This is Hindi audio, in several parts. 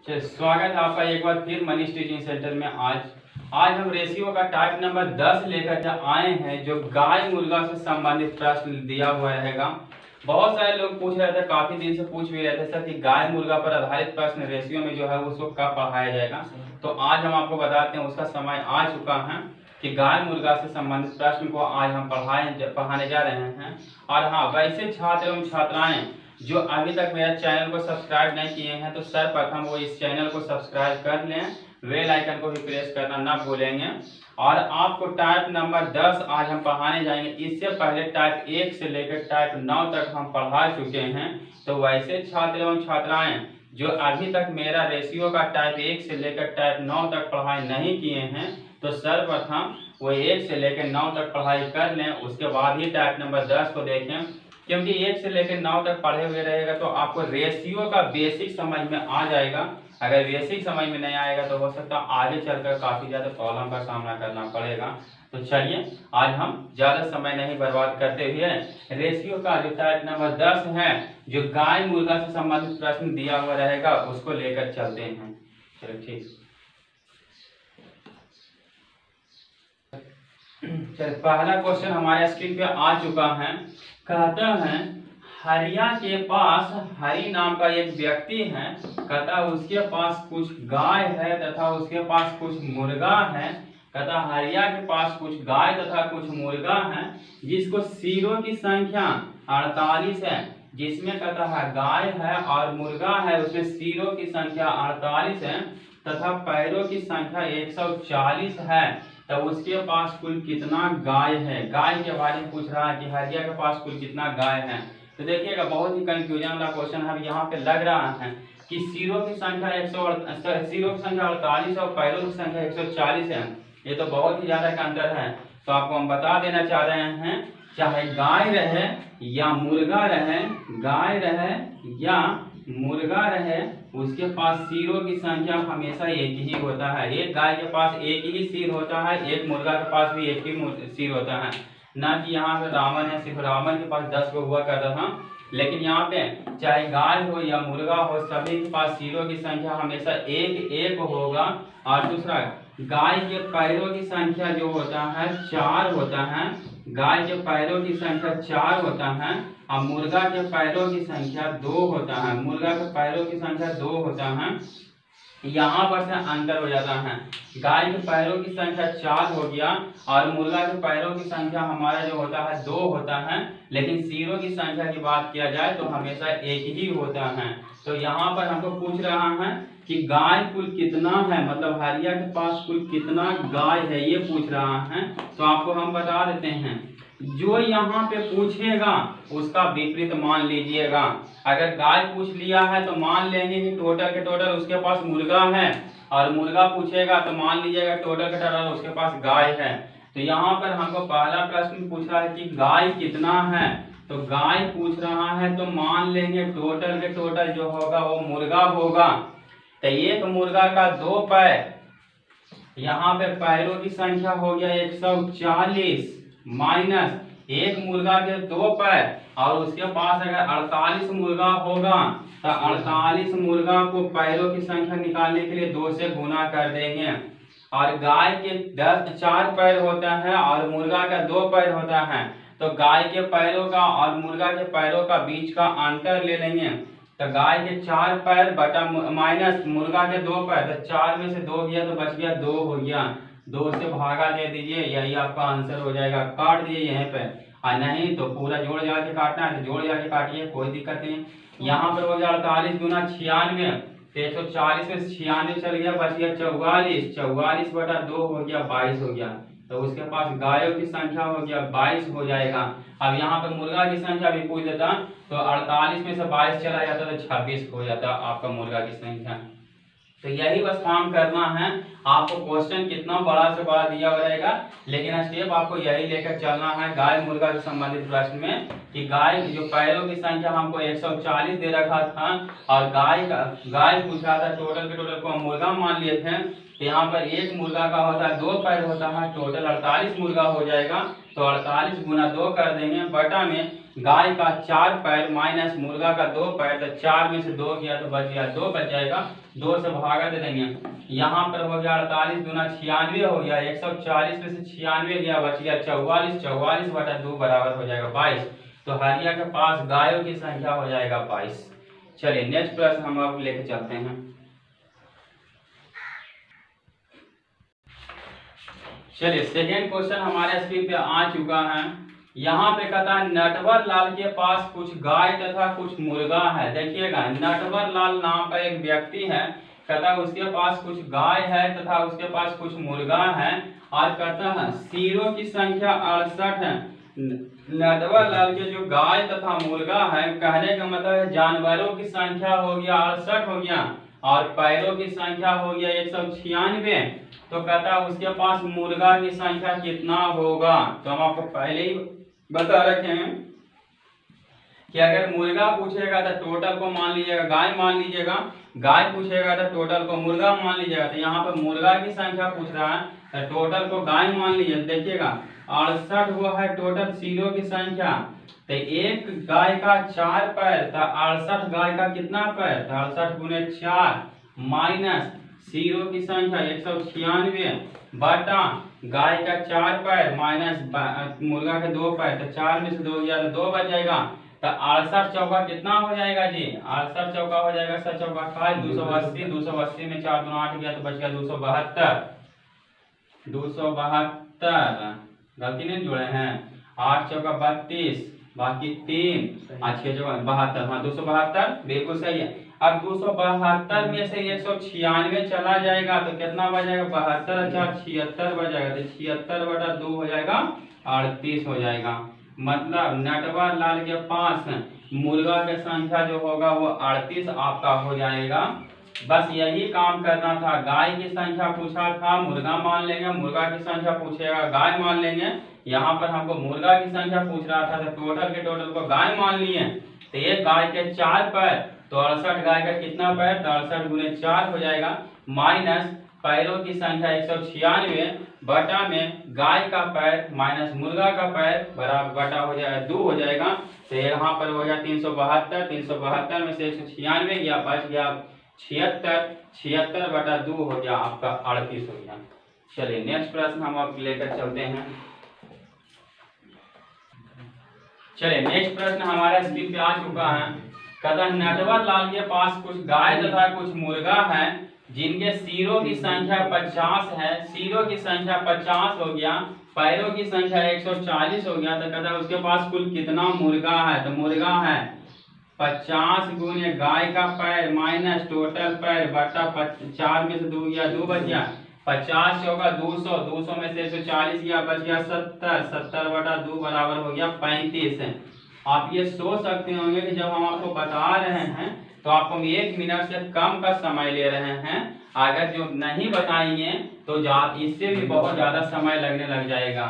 चलिए, स्वागत है आपका एक बार फिर मनीष टीचिंग सेंटर में। आज हम रेशियो का टाइप नंबर 10 लेकर के आए हैं, जो गाय मुर्गा से संबंधित प्रश्न दिया हुआ रहेगा। बहुत सारे लोग पूछ रहे थे, काफी दिन से पूछ भी रहे थे सर कि गाय मुर्गा पर आधारित प्रश्न रेशियो में जो है उसको कब पढ़ाया जाएगा। तो आज हम आपको बताते हैं, उसका समय आ चुका है कि गाय मुर्गा से संबंधित प्रश्न को आज हम पढ़ाने जा रहे हैं। और हाँ, वैसे छात्र एवं छात्राएं जो अभी तक मेरा चैनल को सब्सक्राइब नहीं किए हैं तो सर्वप्रथम वो इस चैनल को सब्सक्राइब कर लें, बेल आइकन को भी प्रेस करना ना भूलेंगे। और आपको टाइप नंबर 10 आज हम पढ़ाने जाएंगे। इससे पहले टाइप 1 से लेकर टाइप 9 तक हम पढ़ा चुके हैं। तो वैसे छात्र एवं छात्राएं जो अभी तक मेरा रेशियो का टाइप 1 से लेकर टाइप 9 तक पढ़ाई नहीं किए हैं तो सर्वप्रथम वो 1 से लेकर 9 तक पढ़ाई कर लें, उसके बाद ही टाइप नंबर 10 को देखें। क्योंकि 1 से लेकर 9 तक पढ़े हुए रहेगा तो आपको रेशियो का बेसिक समझ में आ जाएगा। अगर बेसिक समझ में नहीं आएगा तो हो सकता है आगे चलकर काफी ज्यादा प्रॉब्लम का सामना करना पड़ेगा। तो चलिए, आज हम ज्यादा समय नहीं बर्बाद करते हुए रेशियो का जो टाइप नंबर 10 है, जो गाय मुर्गा से संबंधित प्रश्न दिया हुआ रहेगा, उसको लेकर चलते हैं। चलो ठीक, चलिए पहला क्वेश्चन हमारे स्क्रीन पे आ चुका है। कहता है हरिया के पास हरि नाम का एक व्यक्ति है, कहता उसके पास कुछ गाय है तथा उसके पास कुछ मुर्गा है। कहता हरिया के पास कुछ गाय तथा कुछ मुर्गा है, जिसको सिरों की संख्या 48 है। जिसमें कहता है गाय है और मुर्गा है, उसमें सिरों की संख्या 48 है तथा पैरों की संख्या 140 है। तो उसके पास कुल कितना गाय है। गाय के बारे में पूछ रहा है कि हरिया के पास कुल कितना गाय है। तो देखिएगा, बहुत ही कंफ्यूजन वाला क्वेश्चन है। यहाँ पे लग रहा है कि सिरों की संख्या 48 और पैरों की संख्या 140 है। ये तो बहुत ही ज्यादा का अंतर है। तो आपको हम बता देना चाह रहे हैं, चाहे गाय रहे या मुर्गा रहे, गाय रहे या मुर्गा रहे, उसके पास सिरों की संख्या हमेशा एक ही होता है। एक गाय के पास एक ही सिर होता है, एक मुर्गा के पास भी एक ही सिर होता है। ना कि यहाँ पे रावण है, सिर्फ रावण के पास 10 को हुआ करता था। लेकिन यहाँ पे चाहे गाय हो या मुर्गा हो, सभी के पास सिरों की संख्या हमेशा एक एक होगा। और दूसरा, गाय के पैरों की संख्या जो होता है 4 होता है। गाय के पैरों की संख्या 4 होता है और मुर्गा के पैरों की संख्या 2 होता है। मुर्गा के पैरों की संख्या 2 होता है। यहाँ पर से अंतर हो जाता है। गाय के पैरों की संख्या 4 हो गया और मुर्गा के पैरों की संख्या हमारा जो होता है 2 होता है। लेकिन सिरों की संख्या की बात किया जाए तो हमेशा एक ही होता है। तो यहाँ पर हमको पूछ रहा है कि गाय कुल कितना है, मतलब हरिया के पास कुल कितना गाय है, ये पूछ रहा है। तो आपको हम बता देते हैं, जो यहाँ पे पूछेगा उसका विपरीत मान लीजिएगा। अगर गाय पूछ लिया है तो मान लेंगे कि टोटल के टोटल उसके पास मुर्गा है, और मुर्गा पूछेगा तो मान लीजिएगा टोटल के टोटल उसके पास गाय है। तो यहाँ पर हमको पहला प्रश्न पूछा है कि गाय कितना है, तो गाय पूछ रहा है तो मान लेंगे टोटल के टोटल जो होगा वो मुर्गा होगा। तो एक मुर्गा का 2 पैर, यहाँ पे पैरों की संख्या हो गया 140 माइनस एक मुर्गा के 2 पैर, और उसके पास अगर 48 मुर्गा होगा तो 48 मुर्गा को पैरों की संख्या निकालने के लिए 2 से गुना कर देंगे। और गाय के 4 पैर होता है और मुर्गा का 2 पैर होता है। तो गाय के पैरों का और मुर्गा के पैरों का बीच का अंतर ले लेंगे। तो गाय के 4 पैर बटा माइनस मुर्गा के 2 पैर, तो 4 में से 2 गया तो बच गया 2 हो गया। 2 से भागा दे दीजिए, यही आपका आंसर हो जाएगा। काट दीजिए यहीं पे, और नहीं तो पूरा जोड़ जा के काटना है तो जोड़ जा के काटिए, कोई दिक्कत नहीं। यहाँ पर हो गया 48 गुना 96, तो 140 में 96 चल गया, बच गया 44। 44 बटा 2 हो गया 22 हो गया। तो उसके पास गायों की संख्या हो गया 22 हो जाएगा। अब यहाँ पे मुर्गा की संख्या भी पूछ देता तो 48 में से 22 चला जाता तो 26 हो जाता आपका मुर्गा की संख्या। तो यही बस काम करना है। आपको क्वेश्चन कितना बड़ा से बड़ा दिया हुआ रहेगा, लेकिन स्टेप आपको यही लेकर चलना है गाय मुर्गा से संबंधित प्रश्न में, कि गाय जो पैरों की संख्या हमको 140 दे रखा था और गाय पूछ रहा था, टोटल के टोटल को हम मुर्गा मान लिए थे। तो यहाँ पर एक मुर्गा का होता है 2 पैर होता है, टोटल 48 मुर्गा हो जाएगा। तो 48 गुना 2 कर देंगे, बटा में गाय का 4 पैर माइनस मुर्गा का 2 पैर, तो 4 में से 2 गया तो बच गया 2 बच जाएगा, 2 से भागा दे देंगे। यहाँ पर हो गया 48 दूना 96 हो गया, 140 में से 96 गया बच गया 44, 44 बटा 2 बराबर हो जाएगा 22। तो हरिया के पास गायों की संख्या हो जाएगा 22। चलिए नेक्स्ट प्रश्न हम अब लेके चलते हैं। चलिए सेकेंड क्वेश्चन हमारे स्क्रीन पे आ चुका है। यहाँ पे कहता है नटवर लाल के पास कुछ गाय तथा कुछ मुर्गा है। देखिएगा नटवर लाल नाम का एक व्यक्ति है, कहता है उसके पास कुछ गाय है तथा उसके पास कुछ मुर्गा है, और कहता है सिरों की संख्या 68 है। नटवर लाल के जो गाय तथा मुर्गा है, कहने का मतलब है जानवरों की संख्या हो गया 68 हो गया, और पैरों की संख्या हो गया 196। तो कहता है उसके पास मुर्गा की संख्या कितना होगा। तो हम आपको पहले ही बता रखे हैं कि अगर मुर्गा पूछेगा तो टोटल को मान लीजिएगा गाय मान लीजिएगा, गाय पूछेगा तो टोटल को मुर्गा मान लीजिएगा। तो यहाँ पर मुर्गा की संख्या पूछ रहा है तो टोटल को गाय मान लीजिए। देखिएगा 68 हुआ है टोटल सिरों की संख्या, तो एक गाय का 4 पैर, तो 68 गाय का कितना पैर, तो 68 गुने 4 माइनस सिरों की संख्या 196 बटा गाय का 4 पैर माइनस मुर्गा के 2 पैर, तो 4 में से 2 गया तो 2 बच जाएगा। तो 68 चौका कितना हो जाएगा जी, 68 चौका हो जाएगा 7 चौका 280, 280 में 4 दूना 8 गया तो बच गया 272, 272 गलती नहीं जोड़े हैं, 8 चौका 32 बाकी 3 6 चौका 72, हाँ 272 बिल्कुल सही है। अब 272 में से 196 चला जाएगा तो कितना बच जाएगा 72, 76 बच जाएगा, तो 76 बटा 2 हो जाएगा 38 हो जाएगा। मतलब नटवर लाल के पास मुर्गा की संख्या जो होगा वो 38 आपका हो जाएगा। बस यही काम करना था, गाय की संख्या पूछा था मुर्गा मान लेंगे, मुर्गा की संख्या पूछेगा गाय मान लेंगे। यहाँ पर हमको मुर्गा की संख्या पूछ रहा था तो टोटल के टोटल को गाय मान लिए। तो एक गाय के 4 पैर, तो 68 गाय का कितना पैर, तो 68 गुने 4 हो जाएगा, माइनस पैरों की संख्या 196 बटा में गाय का पैर माइनस मुर्गा का पैर बराबर बटा हो जाएगा 2 हो जाएगा। तो यहाँ पर हो गया 372, 372 में से 196 गया बच गया 76, 76 बटा 2 हो गया आपका 38 हो गया। चलिए नेक्स्ट प्रश्न हम आप लेकर चलते हैं। चलिए नेक्स्ट प्रश्न हमारे स्क्रीन पे आ चुका है। कहता नटवर लाल के पास कुछ गाय तथा कुछ मुर्गा है जिनके सिरों की संख्या 50 है, सिरों की संख्या 50 हो गया, पैरों की संख्या 140 हो गया। तो कहता है उसके पास कुल कितना मुर्गा है, तो मुर्गा है 50 गुने गाय का पैर माइनस टोटल पैर बटा 4 में से 2 गया 2 बच गया, 50 चौका 200, 200 में से 140 गया बच गया 70, 70 बटा 2 बराबर हो गया 35। आप ये सोच सकते होंगे कि जब हम आपको बता रहे हैं तो आपको 1 मिनट से कम का समय ले रहे हैं, अगर जो नहीं बताएंगे तो इससे भी बहुत ज्यादा समय लगने लग जाएगा।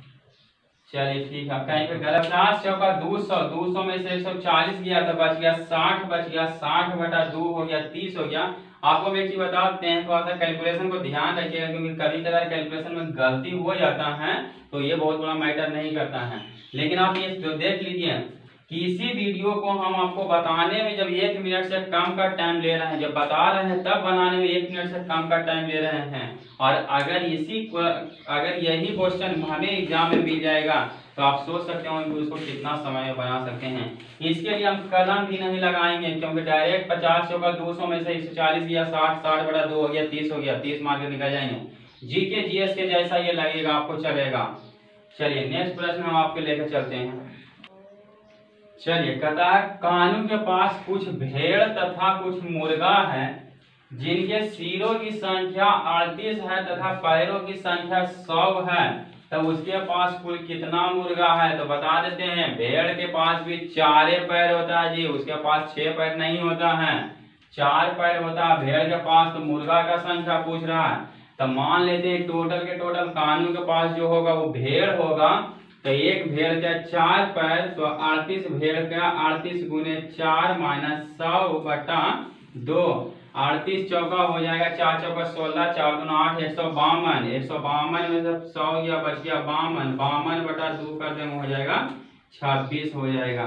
चलिए ठीक है, कहीं पे गलत, 50 चौका 200, 200 में से 140 गया तो बच गया 60 बच गया, 60 बटा 2 हो गया 30 हो गया। आपको हम एक चीज बताते हैं, थोड़ा सा कैलकुलेशन को ध्यान रखिएगा क्योंकि कभी कभार कैलकुलेशन में गलती हो जाता है तो ये बहुत बड़ा मैटर नहीं करता है। लेकिन आप ये जो देख लीजिए कि इसी वीडियो को हम आपको बताने में जब 1 मिनट से कम का टाइम ले रहे हैं, जब बता रहे हैं तब बनाने में 1 मिनट से कम का टाइम ले रहे हैं, और अगर यही क्वेश्चन हमें एग्जाम में मिल जाएगा तो आप सोच सकते हो कि उसको कितना समय में बना सकते हैं। इसके लिए हम कलम भी नहीं लगाएंगे क्योंकि डायरेक्ट 50 चौका 200 में से 140 गया 60, 60 बटा 2 हो गया 30 हो गया, 30 मार्क निकल जाएंगे। जीके जीएस के जैसा ये लगेगा, आपको चलेगा। चलिए नेक्स्ट प्रश्न हम आपके लेकर चलते हैं। चलिए कहता है कानू के पास कुछ भेड़ तथा कुछ मुर्गा है जिनके सिरों की संख्या 38 है तथा पैरों की संख्या 100 है, तो उसके पास कुल कितना मुर्गा है। तो बता देते हैं भेड़ के पास भी 4 पैर होता है जी, उसके पास 6 पैर नहीं होता है, 4 पैर होता है भेड़ के पास। तो मुर्गा का संख्या पूछ रहा है तो मान लेते हैं टोटल के टोटल कानू के पास जो होगा वो भेड़ होगा, तो एक भेड़ का 4 पैर, तो 38 भेड़ का 38 गुने 4 माइनस 100 बटा 2, 38 चौका हो जाएगा 4 चौका 16, 4 दूना 8, 152, 152 में से 100 गया बच गया 52, 52 बटा 2 कर देंगे हो जाएगा 26 हो जाएगा।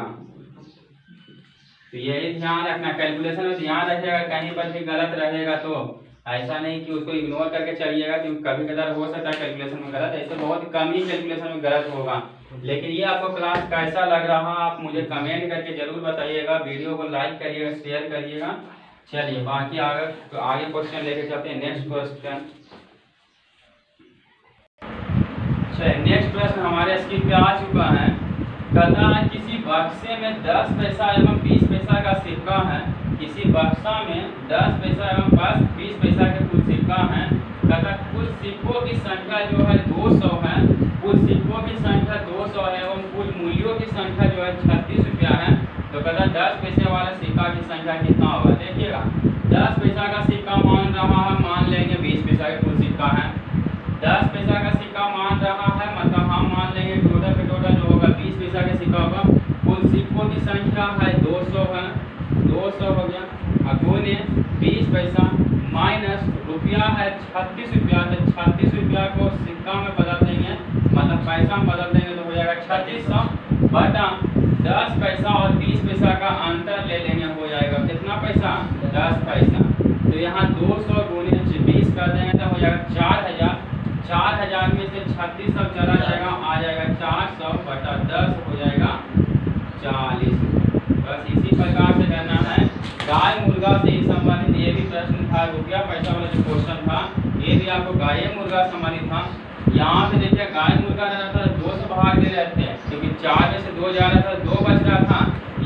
तो यही ध्यान रखना, कैलकुलेशन में ध्यान रखिएगा, कहीं पर भी गलत रहेगा तो ऐसा नहीं कि उसको इग्नोर करके चलिएगा, क्योंकि कभी कभार हो सकता है कैलकुलेशन में गलत, ऐसे बहुत कम ही कैलकुलेशन में गलत होगा। लेकिन ये आपको क्लास कैसा लग रहा आप मुझे कमेंट करके जरूर बताइएगा, वीडियो को लाइक करिएगा, शेयर करिएगा। चलिए बाकी आगे क्वेश्चन लेके चलते हैं। नेक्स्ट क्वेश्चन, चलिए नेक्स्ट प्रश्न हमारे स्क्रीन पे आ चुका है। कहता है किसी बक्से में 10 पैसा एवं 20 पैसा का सिक्का है। किसी बक्सा में 10 पैसा एवं 20 पैसा के कुल सिक्का है। कहता कुल सिक्कों की संख्या जो है 200 है। कुल सिक्कों की संख्या 200 है एवं कुल मूल्यों की संख्या जो है 36 रुपया है। तो कहता 10 पैसे वाला सिक्का की संख्या कितना होगा। देखिएगा 10 पैसा का सिक्का मान रहा है, मान लेंगे 20 पैसा का कुल सिक्का है। 10 पैसा का सिक्का मान रहा है, मतलब हम मान लेंगे टोटल का टोटल जो होगा 20 पैसा का सिक्का होगा। कुल सिक्कों की संख्या है 200 है, 200 हो गया गुने 20 पैसा माइनस रुपया है 36 रुपया। तो 36 रुपया को सिक्का में बदल देंगे, मतलब पैसा में बदल देंगे तो हो जाएगा 3600 बटा 10 पैसा और 20 पैसा का अंतर ले लेंगे, हो जाएगा कितना पैसा 10 पैसा। तो यहाँ 200 गुने 20 कर देंगे तो हो जाएगा 4000। 4000 में से 3600 चला जाएगा, आ जाएगा 400 बटा 10 हो जाएगा 40। बस इसी प्रकार से करना है। गाय मुर्गा से ही संबंधित ये भी प्रश्न था, रुपया पैसा वाला जो क्वेश्चन था ये भी आपको गाय मुर्गा संबंधित था। यहाँ पे देखिए गाय मुर्गा रहता था 2 से भाग दे रहे थे, क्योंकि 4 में से 2 जा रहा था, 2 बच रहा था।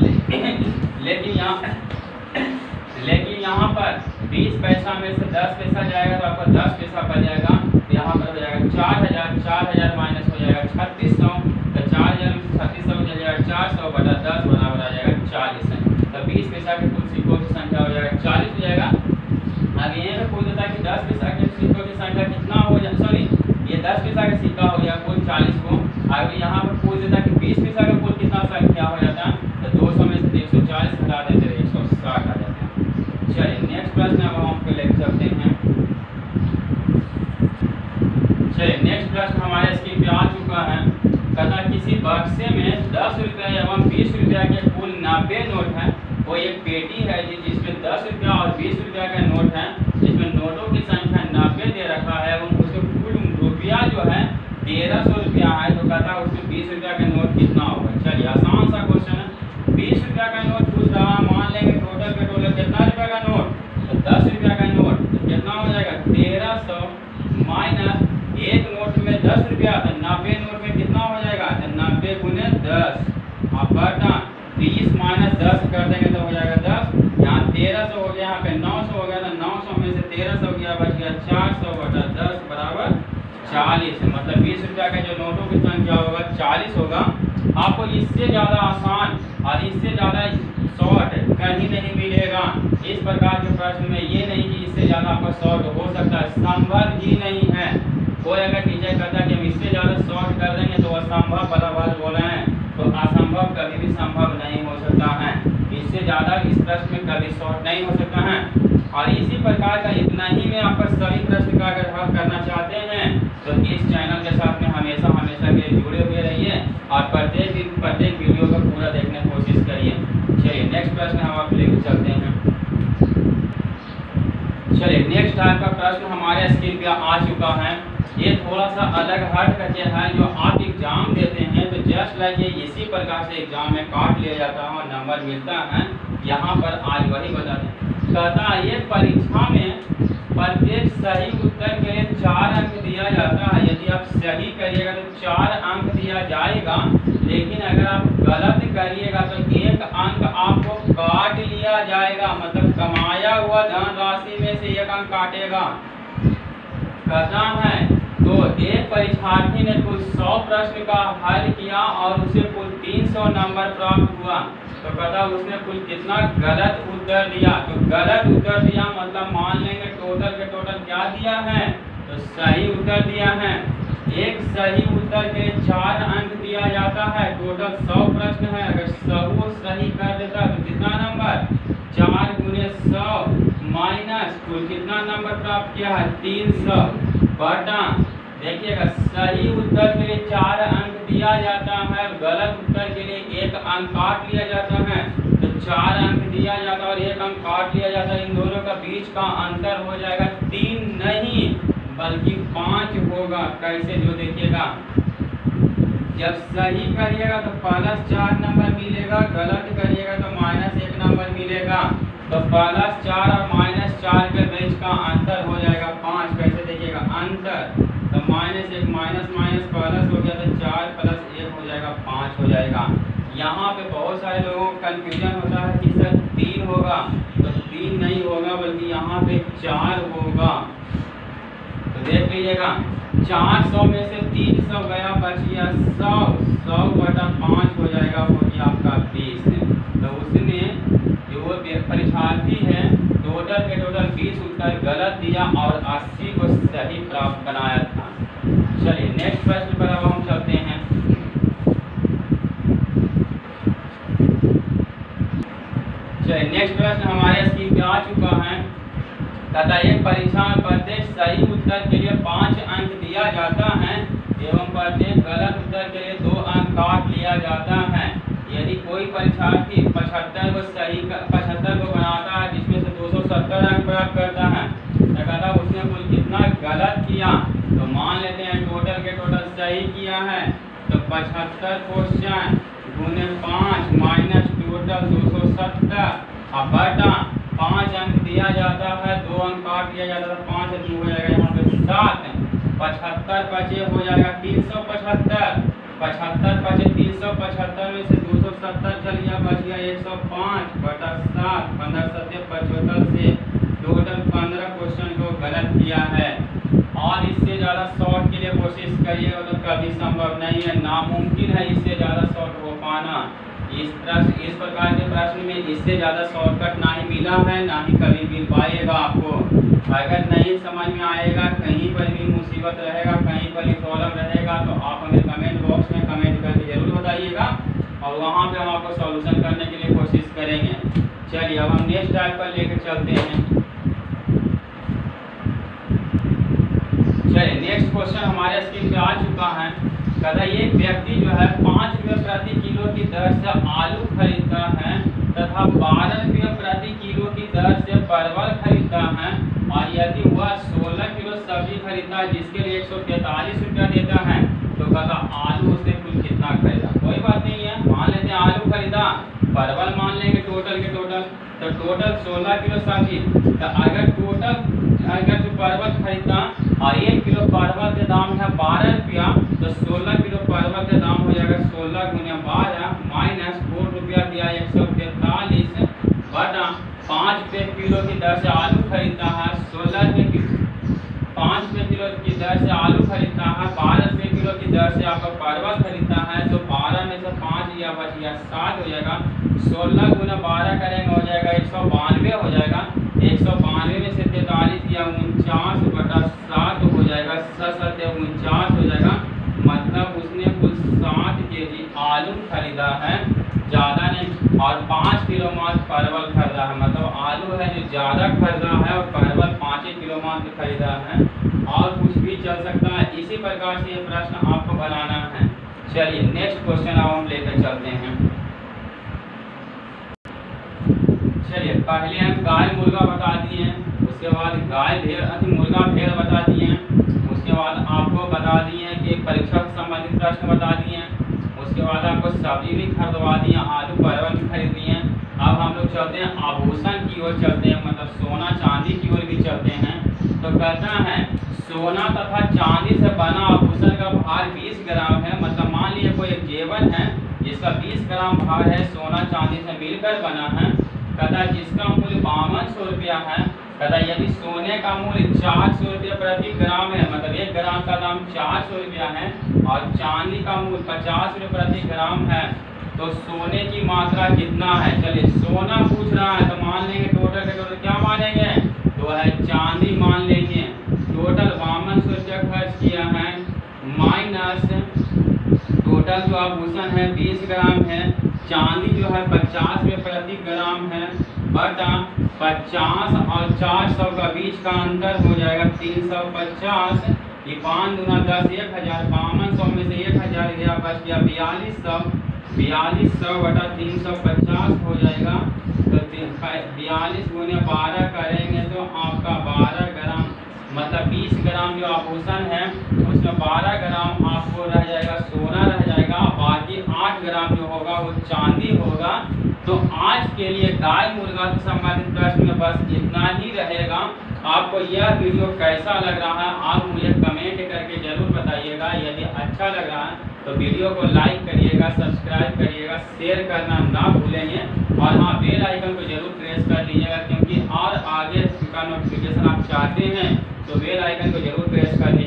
लेकिन यहाँ पर 20 पैसा में से 10 पैसा जाएगा तो आपका 10 पैसा बच जाएगा। यहाँ पर हो जाएगा 4000, 4000 माइनस हो जाएगा 3600। तो 4000 में से 3600 हो जाएगा 400 बटा 10 बराबर आ जाएगा 40 है। तो 20 पैसा के कुल सिक्कों की संख्या हो जाएगा 40 हो जाएगा। अब ये पे पूछ देता है कि 10 पैसा के सिक्कों की संख्या कितना हो जाए, सॉरी ये 10 पैसा का सिक्का हो गया कुल 40 को। अब यहाँ पर पूछ देता है कि 20 पैसा का कुल कितना संख्या हो जाता है। तो 200 में से 140 हटा देते हैं, 160 आ जाते हैं। चलिए नेक्स्ट प्रश्न अब हम आपको लेकर चलते हैं। चलिए नेक्स्ट प्रश्न हमारे स्क्रीन पे आ चुका है। कहता किसी बक्से में 10 रुपया एवं 20 रुपया के कुल 90 नोट है। वो एक पेटी है जिसमें 10 रुपया और 20 रुपया का नोट है, जिसमें नोटों की संख्या 90 दे रखा है एवं उसके कुल रुपया जो है 1300 रुपया है। तो कहता है उसमें 20 रुपया का नोट कितना होगा। चलिए आसान सा क्वेश्चन है। 20 रुपया का नोट पूछ रहा, मान लेंगे टोटल के टोटल कितना रुपया का नोट, तो 10 रुपया का नोट तो कितना हो जाएगा 1300 माइनस एक नोट में 10 रुपया, तो 90 नोट में कितना हो जाएगा, तो 90 गुने 10 बटा 20 माइनस 10 कर देंगे तो हो जाएगा 10। यहाँ 1300 हो गया, यहाँ पे 900 हो गया, तो 900 में से 1300 गया बच गया 400 बटा 10 बराबर 40। मतलब 20 रुपया का जो नोटों की संख्या होगा 40 होगा। आपको इससे ज़्यादा आसान और इससे ज़्यादा शॉर्ट कहीं नहीं मिलेगा। इस प्रकार के प्रश्न में ये नहीं कि इससे ज़्यादा आपका शॉर्ट हो सकता है, संभव ही नहीं है। कोई अगर टीचर कहता है कि हम इससे ज़्यादा शॉर्ट कर देंगे तो असंभव वाला बात बोल रहे हैं, तो असंभव कभी भी संभव नहीं हो सकता है। इससे ज़्यादा इस प्रश्न में कभी शॉर्ट नहीं हो सकता है। और इसी प्रकार का इतना ही में आपका सभी प्रश्न का अगर हल करना चाहते हैं तो इस चैनल के साथ में हमेशा के लिए जुड़े हुए रहिए और प्रत्येक वीडियो को पूरा देखने की कोशिश करिए। चलिए नेक्स्ट प्रश्न हम आप लेकर चलते हैं। चलिए नेक्स्ट टाइप का प्रश्न हमारे स्क्रीन पे आ चुका है। ये थोड़ा सा अलग हट करके है, जो आप एग्जाम देते हैं तो जस्ट लाइक ये इसी प्रकार से एग्जाम में काट लिया जाता है और नंबर मिलता है। यहाँ पर आज वही बता दें। कहता है ये परीक्षा में प्रत्येक सही उत्तर के लिए 4 अंक दिया जाता है। यदि आप सही करिएगा तो 4 अंक दिया जाएगा, लेकिन अगर आप गलत करिएगा तो 1 अंक आपको काट लिया जाएगा, मतलब कमाया हुआ धनराशि में से 1 अंक काटेगा। कहता है तो एक परीक्षार्थी ने कुल 100 प्रश्न का हल किया और उसे कुल 300 नंबर प्राप्त हुआ। तो कहता उसने कुल कितना गलत उत्तर दिया। तो गलत उत्तर दिया मतलब मान लेंगे टोटल के टोटल क्या दिया है, तो सही उत्तर दिया है। एक सही उत्तर के 4 अंक दिया जाता है। टोटल 100 प्रश्न है, अगर 100 सही कर देता तो कितना नंबर, 4 गुने 100 माइनस कुल कितना नंबर प्राप्त किया है 300 बटा, देखिएगा सही उत्तर के लिए 4 अंक दिया जाता है, गलत उत्तर के लिए 1 अंक काट लिया जाता है, तो 4 अंक दिया जाता है और 1 अंक काट लिया जाता है। इन दोनों का बीच का अंतर हो जाएगा 3 नहीं बल्कि 5 होगा। कैसे, जो देखिएगा, जब सही करिएगा तो +4 नंबर मिलेगा, गलत करिएगा तो -1 नंबर मिलेगा। तो +4 और -4 के बीच का अंतर हो जाएगा 5। कैसे देखिएगा, अंतर तो -1 माइनस माइनस प्लस हो गया तो 4 + 1 हो जाएगा 5 हो जाएगा। यहाँ पे बहुत सारे लोगों को कन्फ्यूजन होता है कि सर 3 होगा, तो 3 नहीं होगा बल्कि यहाँ पे 4 होगा। तो देख लीजिएगा, 400 में से 300 गया, बच गया 100, 100/5 हो जाएगा, हो गया आपका 20। तो उसने जो परीक्षार्थी है टोटल के टोटल 20 उत्तर गलत दिया और 80 को सही प्राप्त बनाया था। चलिए नेक्स्ट प्रश्न पर अब हम चलते हैं। चलिए नेक्स्ट प्रश्न हमारे स्क्रीन पे आ चुका है। तथा एक परीक्षा में प्रत्येक सही उत्तर के लिए 5 अंक दिया जाता है एवं प्रत्येक गलत उत्तर के लिए 2 अंक काट लिया जाता है। यदि कोई परीक्षार्थी 75 को बनाता है जिसमें से 270 अंक प्राप्त करता है, तो कहता उसने कुल कितना गलत किया। तो मान लेते हैं टोटल के टोटल सही किया है, तो 75 क्वेश्चन गुने 5 माइनस टोटल 270 अब बटा 5 अंक दिया जाता है, 2 अंक काट लिया जाता है, 5 2 हो जाएगा यहाँ पे 7, 75 बचे हो जाएगा 375, 75 बचे 375 में से 270 चल गया, बच गया 105/7, 15 7 75 से टोटल 15 क्वेश्चन को गलत किया है। और इससे ज़्यादा शॉर्ट के लिए कोशिश करिएगा तो कभी संभव नहीं है, नामुमकिन है इससे ज़्यादा शॉर्ट हो पाना। इस प्रकार के प्रश्न में इससे ज़्यादा शॉर्टकट ना ही मिला है, ना ही कभी मिल पाएगा आपको। अगर नहीं समझ में आएगा, कहीं पर भी मुसीबत रहेगा, कहीं पर भी प्रॉब्लम रहेगा, तो आप हमें कमेंट बॉक्स में कमेंट करके जरूर बताइएगा और वहाँ पे हम आपको सॉल्यूशन करने के लिए कोशिश करेंगे। चलिए अब हम नेक्स्ट टाइप पर लेकर चलते हैं। चलिए नेक्स्ट क्वेश्चन हमारे स्क्रीन पे आ चुका है। कहता एक व्यक्ति जो है 5 रुपये प्रति किलो की दर से आलू खरीदता है तथा 12 रुपये प्रति किलो की दर से परवल खरीदता है, और यदि वह 16 किलो सब्जी खरीदता है जिसके लिए 143 रुपया देता है, तो कहता आलू उसने कुल कितना खरीदा। कोई बात नहीं है, मान लेते हैं आलू खरीदा, परवल मान लेंगे टोटल के टोटल, तो टोटल 16 किलो सब्जी। तो अगर जो परवल खरीदता और 1 किलो परवल के दाम है 12 रुपया, तो 16 किलो परवल के दाम हो जाएगा 16 गुने 12 माइनस 4 रुपया दिया 143 बटा 5 रुपये किलो की दर से आलू खरीदता है, 16 रुपये 5 रुपये किलो की दर से आलू खरीदता है, 12 रुपये किलो की दर से आपका परवल खरीदता है, तो 12 में से 5 या बच गया 7 हो जाएगा, 16 गुना 12 करेंगे हो जाएगा 192 हो जाएगा, 192 में से 43 या 49/7 हो जाएगा, 7 हो जाएगा। मतलब उसने कुल 7 केजी आलू खरीदा है, ज़्यादा नहीं, और 5 किलो मात्र परवल खरीदा है। मतलब आलू है जो ज़्यादा खरीदा है और परवल 5 किलो मात्र खरीदा है, और कुछ भी चल सकता है। इसी प्रकार से ये प्रश्न आपको बनाना है। चलिए नेक्स्ट क्वेश्चन अब हम लेकर चलते हैं। चलिए पहले हम गाय मुर्गा बता दिए, उसके बाद गाय भेड़ मुर्गा भेड़ बता दिए, उसके बाद आपको बता दिए कि परीक्षा से संबंधित प्रश्न बता दिए, उसके बाद आपको सब्जी भी खरीदवा दिए, आलू परवल भी खरीद दिए। अब हम लोग चलते हैं आभूषण की ओर चलते हैं, मतलब सोना चांदी की ओर भी चलते हैं। तो कहता है सोना तथा चांदी से बना आभूषण का भार 20 ग्राम है। मतलब मान लीजिए कोई एक जेवर है जिसका 20 ग्राम भार है, सोना चांदी से मिलकर बना है, कहता जिसका मूल्य 5200 रुपया है। कहता यदि सोने का मूल्य 400 रुपये प्रति ग्राम है, मतलब 1 ग्राम का दाम 400 रुपया है, और चांदी का मूल्य 50 रुपये प्रति ग्राम है, तो सोने की मात्रा कितना है। चलिए सोना पूछ रहा है, तो मान लेंगे टोटल के टोटल क्या मानेंगे, तो है चांदी मान लेंगे। टोटल 5200 रुपया खर्च किया है, माइनस टोटल जो आभूषण है 20 ग्राम है, चांदी जो है 50 रुपये प्रति ग्राम है, बटा 50 और 400 का बीच का अंतर हो जाएगा 350 ये 5 दूना 10, 1000, 5200 में से 1000 गया, बच गया 4200। 4200 बटा 350 हो जाएगा। तो 42 गुने 12 करेंगे तो आपका 12 ग्राम, मतलब 20 ग्राम जो आभूषण है उसमें 12 ग्राम आपको रह जाएगा सोना रह जाएगा, बाकी 8 ग्राम जो होगा वो चांदी होगा। तो आज के लिए गाय मुर्गा से संबंधित प्रश्न में बस इतना ही रहेगा। आपको यह वीडियो कैसा लग रहा है आप मुझे कमेंट करके जरूर बताइएगा। यदि अच्छा लग रहा है तो वीडियो को लाइक करिएगा, सब्सक्राइब करिएगा, शेयर करना ना भूलेंगे और हाँ बेल आइकन को जरूर प्रेस कर लीजिएगा, क्योंकि और आगे का नोटिफिकेशन आप चाहते हैं तो बेल आइकन को जरूर प्रेस कर